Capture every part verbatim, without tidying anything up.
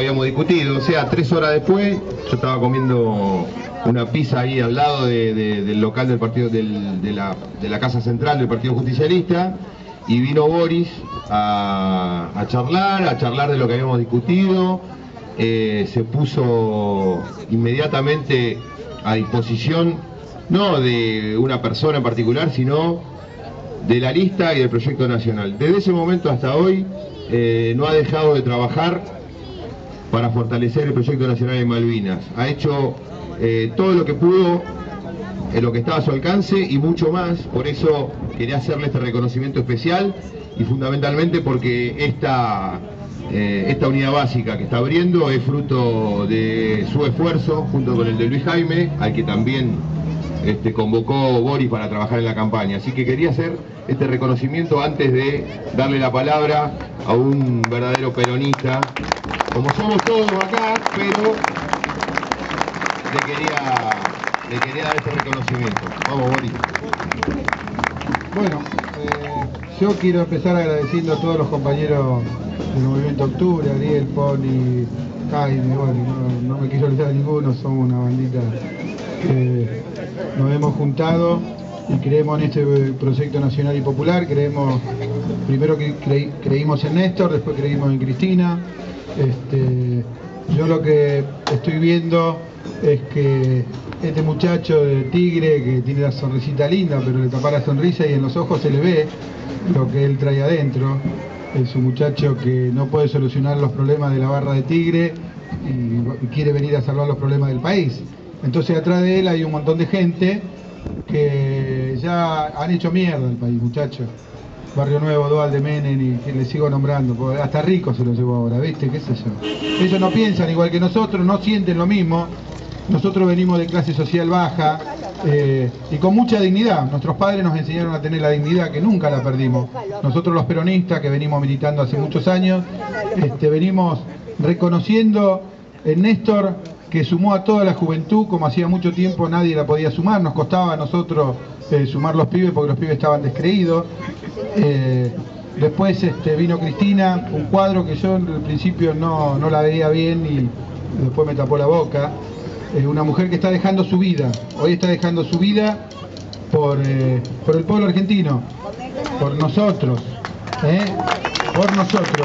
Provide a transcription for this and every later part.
habíamos discutido. O sea, tres horas después, yo estaba comiendo una pizza ahí al lado de, de, del local del partido, del, de, la, de la Casa Central del Partido Justicialista, y vino Boris a, a charlar, a charlar de lo que habíamos discutido. Eh, se puso inmediatamente a disposición, no de una persona en particular, sino de la lista y del proyecto nacional. Desde ese momento hasta hoy eh, no ha dejado de trabajar para fortalecer el proyecto nacional de Malvinas. Ha hecho eh, todo lo que pudo, en lo que estaba a su alcance y mucho más. Por eso quería hacerle este reconocimiento especial, y fundamentalmente porque esta, eh, esta unidad básica que está abriendo es fruto de su esfuerzo junto con el de Luis Jaime, al que también este, convocó Boris para trabajar en la campaña. Así que quería hacer este reconocimiento antes de darle la palabra a un verdadero peronista, como somos todos acá, pero le quería, le quería dar este reconocimiento. Vamos, Boris. Bueno, eh, yo quiero empezar agradeciendo a todos los compañeros del Movimiento Octubre, Ariel, Pony, Jaime, bueno, no, no me quiero olvidar a ninguno, somos una bandita que nos hemos juntado y creemos en este proyecto nacional y popular. Creemos, primero que creí, creímos en Néstor, después creímos en Cristina. Este, yo lo que estoy viendo es que este muchacho de Tigre, que tiene la sonrisita linda, pero le tapa la sonrisa y en los ojos se le ve lo que él trae adentro. Es un muchacho que no puede solucionar los problemas de la barra de Tigre y quiere venir a salvar los problemas del país. Entonces atrás de él hay un montón de gente que ya han hecho mierda al país, muchachos. Barrio Nuevo, Dual de Menem, y que le sigo nombrando, porque hasta Rico se lo llevó ahora, ¿viste? ¿Qué sé yo? Ellos no piensan igual que nosotros, no sienten lo mismo. Nosotros venimos de clase social baja eh, y con mucha dignidad. Nuestros padres nos enseñaron a tener la dignidad que nunca la perdimos. Nosotros los peronistas que venimos militando hace muchos años, este, venimos reconociendo en Néstor que sumó a toda la juventud, como hacía mucho tiempo nadie la podía sumar. Nos costaba a nosotros eh, sumar los pibes porque los pibes estaban descreídos. Eh, después este, vino Cristina, un cuadro que yo al principio no, no la veía bien y después me tapó la boca. Eh, una mujer que está dejando su vida, hoy está dejando su vida por, eh, por el pueblo argentino, por nosotros, ¿eh? por nosotros.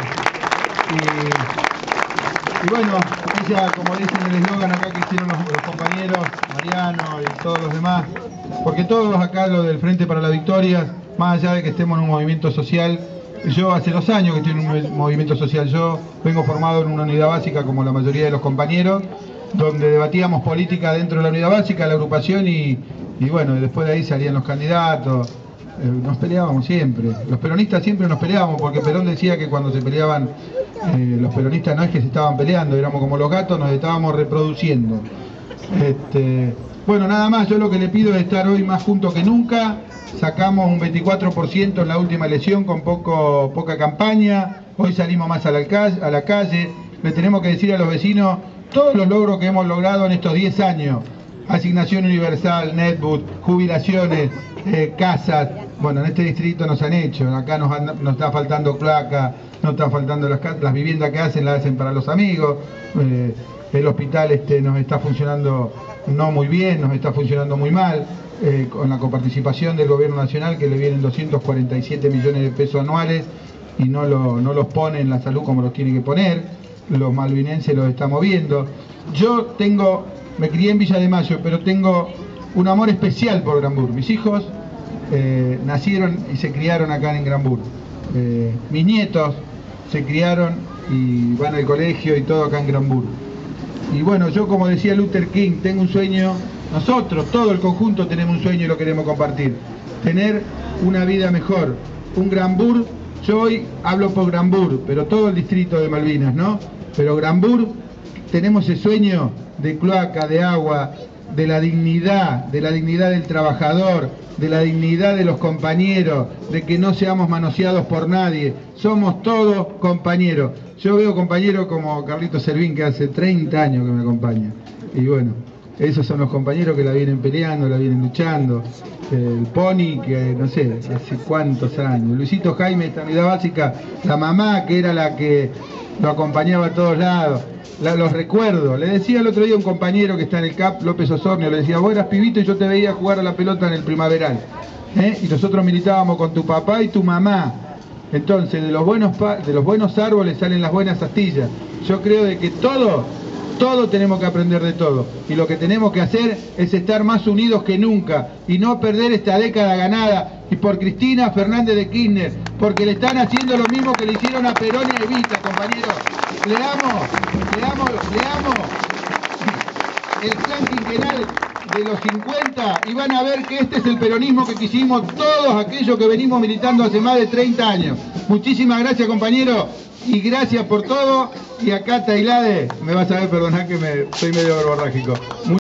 Y, y bueno, ella, como dicen en el eslogan acá que hicieron los, los compañeros, Mariano y todos los demás, porque todos acá lo del Frente para la Victoria, más allá de que estemos en un movimiento social, yo hace dos años que estoy en un movimiento social, yo vengo formado en una unidad básica como la mayoría de los compañeros, donde debatíamos política dentro de la unidad básica, la agrupación, y, y bueno, después de ahí salían los candidatos, eh, nos peleábamos siempre, los peronistas siempre nos peleábamos, porque Perón decía que cuando se peleaban eh, los peronistas no es que se estaban peleando, éramos como los gatos, nos estábamos reproduciendo. Este, bueno, nada más, yo lo que le pido es estar hoy más juntos que nunca. Sacamos un veinticuatro por ciento en la última elección con poco, poca campaña, hoy salimos más a la, calle, a la calle, le tenemos que decir a los vecinos todos los logros que hemos logrado en estos diez años, asignación universal, netbook, jubilaciones, eh, casas, bueno, en este distrito nos han hecho, acá nos, han, nos está faltando placa, nos están faltando las, las viviendas que hacen, las hacen para los amigos, eh, el hospital este, nos está funcionando no muy bien, nos está funcionando muy mal, eh, con la coparticipación del gobierno nacional que le vienen doscientos cuarenta y siete millones de pesos anuales y no, lo, no los pone en la salud como los tiene que poner. Los malvinenses los estamos viendo. Yo tengo, me crié en Villa de Mayo, pero tengo un amor especial por Granburg. Mis hijos eh, nacieron y se criaron acá en Granburg. Eh, mis nietos se criaron y van al colegio y todo acá en Granburg. Y bueno, yo como decía Luther King, tengo un sueño, nosotros, todo el conjunto tenemos un sueño y lo queremos compartir. Tener una vida mejor, un Granburg. Yo hoy hablo por Granburg, pero todo el distrito de Malvinas, ¿no? Pero Granburg, tenemos ese sueño de cloaca, de agua, de la dignidad, de la dignidad del trabajador, de la dignidad de los compañeros, de que no seamos manoseados por nadie. Somos todos compañeros. Yo veo compañeros como Carlito Servín, que hace treinta años que me acompaña. Y bueno, esos son los compañeros que la vienen peleando, la vienen luchando. El Pony, que no sé, hace cuántos años. Luisito Jaime, esta unidad básica, la mamá que era la que lo acompañaba a todos lados, la, los recuerdo. Le decía el otro día a un compañero que está en el C A P, López Osornio, le decía, vos eras pibito y yo te veía jugar a la pelota en el primaveral, ¿eh? Y nosotros militábamos con tu papá y tu mamá. Entonces, de los buenos de los buenos árboles salen las buenas astillas. Yo creo de que todo, todo tenemos que aprender de todo. Y lo que tenemos que hacer es estar más unidos que nunca y no perder esta década ganada. Y por Cristina Fernández de Kirchner, porque le están haciendo lo mismo que le hicieron a Perón y a Evita, compañeros. Leamos, leamos, leamos el plan quinquenal de los cincuenta y van a ver que este es el peronismo que quisimos todos aquellos que venimos militando hace más de treinta años. Muchísimas gracias, compañero, y gracias por todo. Y acá, Tailade, me vas a ver, perdonar que me soy medio verborrágico.